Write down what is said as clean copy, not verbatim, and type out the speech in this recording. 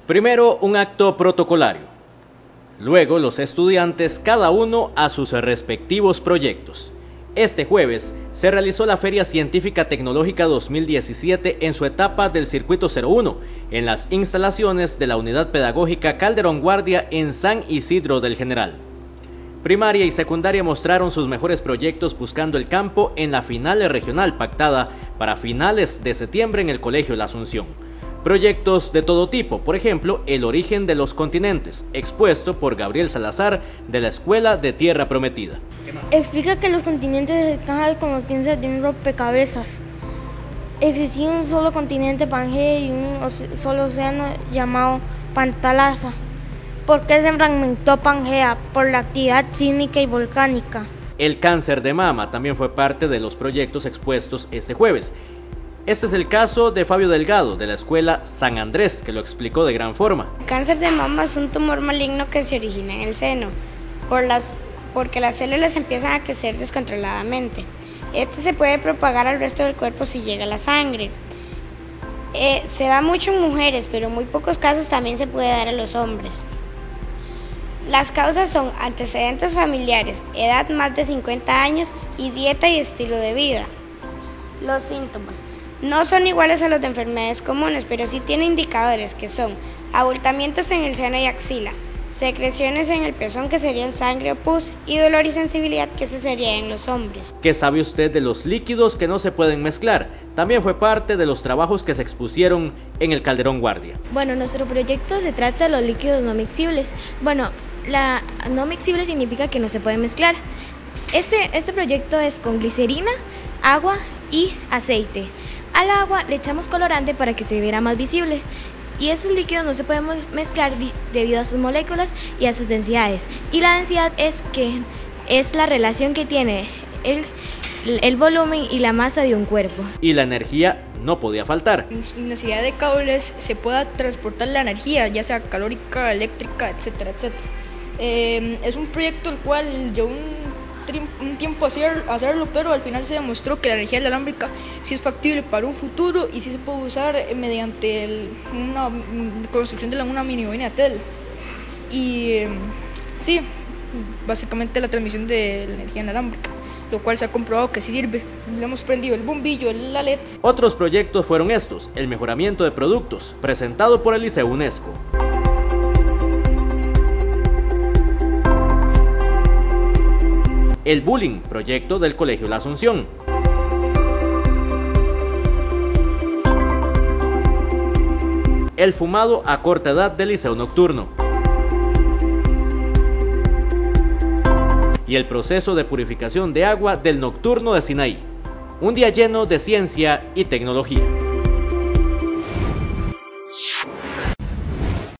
Primero, un acto protocolario. Luego, los estudiantes, cada uno a sus respectivos proyectos. Este jueves se realizó la Feria Científica Tecnológica 2017 en su etapa del Circuito 01, en las instalaciones de la Unidad Pedagógica Calderón Guardia en San Isidro del General. Primaria y secundaria mostraron sus mejores proyectos buscando el campo en la final regional pactada para finales de septiembre en el Colegio La Asunción. Proyectos de todo tipo, por ejemplo, el origen de los continentes, expuesto por Gabriel Salazar de la Escuela de Tierra Prometida. Explica que los continentes se encajan como piezas de un rompecabezas. Existía un solo continente, Pangea, y un solo océano llamado Pantalaza. ¿Por qué se fragmentó Pangea? Por la actividad sísmica y volcánica. El cáncer de mama también fue parte de los proyectos expuestos este jueves. Este es el caso de Fabio Delgado, de la Escuela San Andrés, que lo explicó de gran forma. El cáncer de mama es un tumor maligno que se origina en el seno, porque las células empiezan a crecer descontroladamente. Este se puede propagar al resto del cuerpo si llega a la sangre. Se da mucho en mujeres, pero en muy pocos casos también se puede dar a los hombres. Las causas son antecedentes familiares, edad más de 50 años y dieta y estilo de vida. Los síntomas no son iguales a los de enfermedades comunes, pero sí tienen indicadores que son abultamientos en el seno y axila, secreciones en el pezón que serían sangre o pus y dolor y sensibilidad que se sería en los hombres. ¿Qué sabe usted de los líquidos que no se pueden mezclar? También fue parte de los trabajos que se expusieron en el Calderón Guardia. Bueno, nuestro proyecto se trata de los líquidos no mixcibles. Bueno, la no mixcible significa que no se pueden mezclar. Este proyecto es con glicerina, agua y aceite. Al agua le echamos colorante para que se viera más visible. Y esos líquidos no se pueden mezclar debido a sus moléculas y a sus densidades. Y la densidad es la relación que tiene el volumen y la masa de un cuerpo. Y la energía no podía faltar. Sin necesidad de cables se pueda transportar la energía, ya sea calórica, eléctrica, etcétera, etcétera. Es un proyecto el cual llevó un tiempo hacerlo, pero al final se demostró que la energía inalámbrica sí es factible para un futuro y sí se puede usar mediante una construcción de una mini bobina de tel. Y sí, básicamente la transmisión de la energía inalámbrica, lo cual se ha comprobado que sí sirve. Le hemos prendido el bombillo, la LED. Otros proyectos fueron estos: el mejoramiento de productos, presentado por el Liceo UNESCO. El bullying, proyecto del Colegio La Asunción. El fumado a corta edad del Liceo Nocturno. Y el proceso de purificación de agua del Nocturno de Sinaí. Un día lleno de ciencia y tecnología.